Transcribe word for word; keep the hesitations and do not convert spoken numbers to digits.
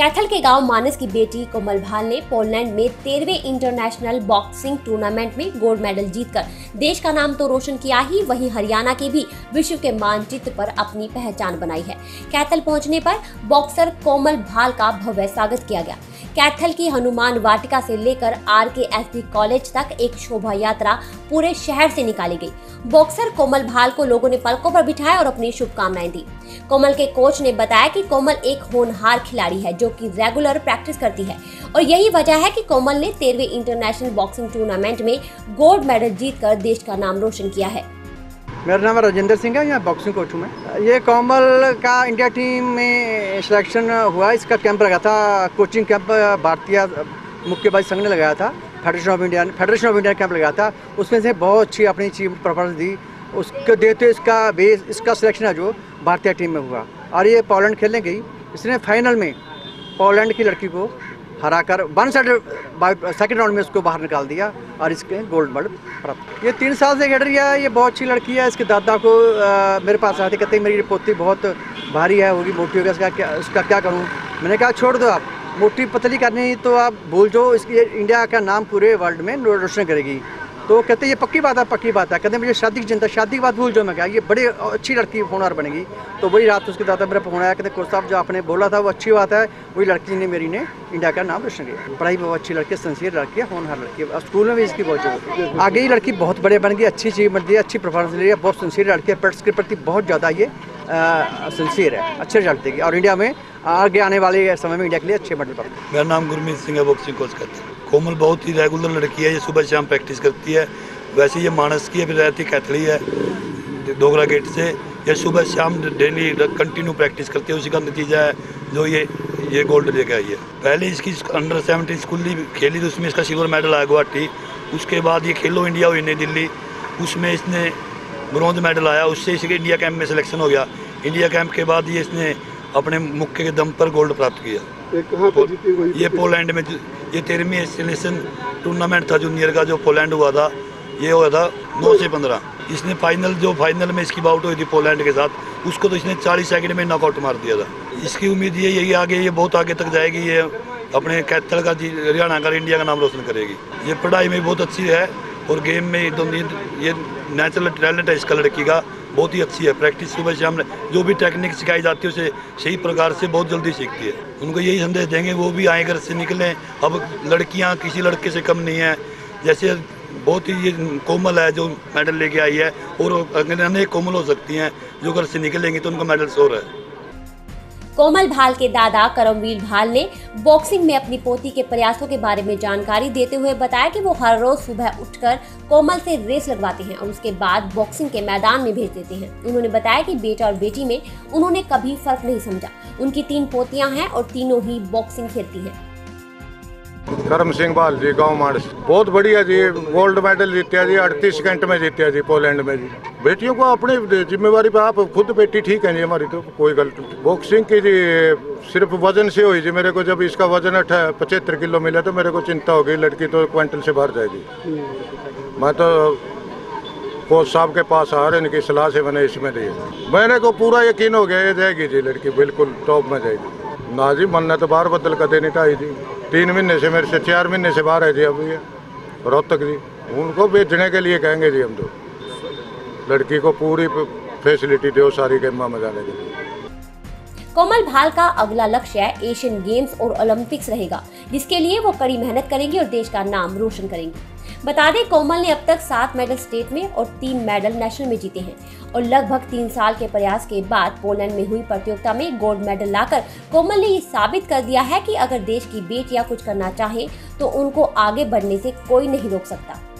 कैथल के गांव मानस की बेटी कोमल भाल ने पोलैंड में तेरहवें इंटरनेशनल बॉक्सिंग टूर्नामेंट में गोल्ड मेडल जीतकर देश का नाम तो रोशन किया ही, वहीं हरियाणा के भी विश्व के मानचित्र पर अपनी पहचान बनाई है। कैथल पहुंचने पर बॉक्सर कोमल भाल का भव्य स्वागत किया गया। कैथल की हनुमान वाटिका से लेकर आर के एस डी कॉलेज तक एक शोभा यात्रा पूरे शहर से निकाली गई। बॉक्सर कोमल भाल को लोगों ने पलकों पर बिठाया और अपनी शुभकामनाएं दी। कोमल के कोच ने बताया कि कोमल एक होनहार खिलाड़ी है जो कि रेगुलर प्रैक्टिस करती है और यही वजह है कि कोमल ने तेरहवें इंटरनेशनल बॉक्सिंग टूर्नामेंट में गोल्ड मेडल जीतकर देश का नाम रोशन किया है। मेरा नाम राजेंद्र सिंह है, यहाँ बॉक्सिंग कोच हूँ मैं। ये कोमल का इंडिया टीम में सिलेक्शन हुआ, इसका कैंप लगा था, कोचिंग कैंप भारतीय मुक्केबाजी संघ ने लगाया था, federation of India federation of India camp लगाया था। उसमें से बहुत अच्छी अपनी चीज परफॉर्मेंस दी, उसको देते इसका बेस इसका सिलेक्शन है जो भारतीय टीम में हुआ और ये पोलैंड खेलने गई। इसने फाइनल में पोलैंड की लड़की को हराकर वन साइड सेकंड राउंड में उसको बाहर निकाल दिया और इसके गोल्ड मेडल प्राप्त। ये तीन साल से खेल रही है, ये बहुत अच्छी लड़की है। इसके दादा को आ, मेरे पास आते कहते मेरी पोती बहुत भारी है, होगी मोटी होगी, इसका क्या उसका क्या करूँ। मैंने कहा छोड़ दो, आप मोटी पतली करनी तो आप भूल जाओ, इसकी इंडिया का नाम पूरे वर्ल्ड में रोशन करेगी। तो कहते ये पक्की बात है, पक्की बात है। कहते मुझे शादी की चिंता, शादी की बात भूल जाओ। मैं कहा ये बड़ी अच्छी लड़की होनहार बनेगी। तो वही रात उसके दादा मेरा फोन आया, कहते कोच साहब जो आपने बोला था वो अच्छी बात है, वही लड़की ने मेरी ने इंडिया का नाम रोशन किया। पढ़ाई बहुत अच्छी लड़की है, सिंसियर लड़की है, होनहार लड़की है। स्कूल में भी इसकी बहुत आगे ही लड़की बहुत बड़े बन गई, अच्छी चीज़ बन गई, अच्छी परफॉर्मेंस ले रही है, बहुत सिंसियर लड़की है, पेट्स के प्रति बहुत ज़्यादा ये सिंसियर है, अच्छे रिजल्ट देगी और इंडिया में आगे आने वाले समय में इंडिया के लिए अच्छे मेडल पाएगी। मेरा नाम गुरमीत सिंह है, बॉक्सिंग कोच करता है। कोमल बहुत ही रेगुलर लड़की है, ये सुबह शाम प्रैक्टिस करती है। वैसे ये मानस की है, फिर रहती कैथली है डोगरा गेट से। ये सुबह शाम डेली कंटिन्यू प्रैक्टिस करती है, उसी का नतीजा है जो ये ये गोल्ड लेके आई है। पहले इसकी अंडर सेवेंटीन स्कूल खेली तो उसमें इसका सिल्वर मेडल आया गुवाहाटी। उसके बाद ये खेलो इंडिया हुई नई दिल्ली, उसमें इसने ब्रॉन्ज मेडल आया, उससे इसके इंडिया कैंप में सिलेक्शन हो गया। इंडिया कैंप के बाद ये इसने अपने मुक्के के दम पर गोल्ड प्राप्त किया। ये पोलैंड में ये तेरहवीं एस्टिलेशन टूर्नामेंट था जूनियर का जो पोलैंड हुआ था, ये हुआ था नौ से पंद्रह। इसने फाइनल जो फाइनल में इसकी बाउट हुई थी पोलैंड के साथ, उसको तो इसने चालीस सेकंड में नॉकआउट मार दिया था। इसकी उम्मीद ये यही आगे ये बहुत आगे तक जाएगी, ये अपने कैथल का हरियाणा का इंडिया का नाम रोशन करेगी। ये पढ़ाई में बहुत अच्छी है और गेम में तो ये नेचुरल टैलेंट है इसका लड़की का, बहुत ही अच्छी है। प्रैक्टिस सुबह शाम जो भी टेक्निक सिखाई जाती है उसे सही प्रकार से बहुत जल्दी सीखती है। उनको यही संदेश देंगे वो भी आए घर से निकलें। अब लड़कियां किसी लड़के से कम नहीं है, जैसे बहुत ही ये कोमल है जो मेडल लेके आई है और अनेक कोमल हो सकती हैं जो घर से निकलेंगी तो उनको मेडल शोर है। कोमल भाल के दादा करमवीर भाल ने बॉक्सिंग में अपनी पोती के प्रयासों के बारे में जानकारी देते हुए बताया कि वो हर रोज सुबह उठकर कोमल से रेस लगवाते हैं और उसके बाद बॉक्सिंग के मैदान में भेज देते हैं। उन्होंने बताया कि बेटा और बेटी में उन्होंने कभी फर्क नहीं समझा। उनकी तीन पोतियां हैं और तीनों ही बॉक्सिंग खेलती हैं। करम सिंह भाल जी, गाँव मानस, बहुत बढ़िया जी, गोल्ड मेडल जीत्या जी, अड़तीस सेकंड में जीत्या जी पोलैंड में जी। बेटियों को अपनी जिम्मेवारी पे आप खुद बेटी ठीक है जी, हमारी तो कोई गलती। बॉक्सिंग की जी सिर्फ वजन से हुई जी, मेरे को जब इसका वजन अठा पचहत्तर किलो मिला तो मेरे को चिंता हो गई, लड़की तो क्विंटल से बाहर जाएगी। मैं तो कोच साहब के पास आ रहे, इनकी सलाह से मैंने इसमें दी, मैंने को पूरा यकीन हो गया ये जाएगी जी, लड़की बिल्कुल टॉप में जाएगी। ना जी मन ने तो बाहर बदल कर देनी था जी, तीन महीने से मेरे से चार महीने से बाहर है जी अभी ये रोहतक जी। उनको बेचने के लिए कहेंगे जी हम तो, लड़की को पूरी फैसिलिटी दो सारी गेम में जाने के लिए। कोमल भाल का अगला लक्ष्य एशियन गेम्स और ओलंपिक्स रहेगा, जिसके लिए वो कड़ी मेहनत करेंगी और देश का नाम रोशन करेंगी। बता दें कोमल ने अब तक सात मेडल स्टेट में और तीन मेडल नेशनल में जीते हैं और लगभग तीन साल के प्रयास के बाद पोलैंड में हुई प्रतियोगिता में गोल्ड मेडल लाकर कोमल ने ये साबित कर दिया है कि अगर देश की बेटियां कुछ करना चाहे तो उनको आगे बढ़ने से कोई नहीं रोक सकता।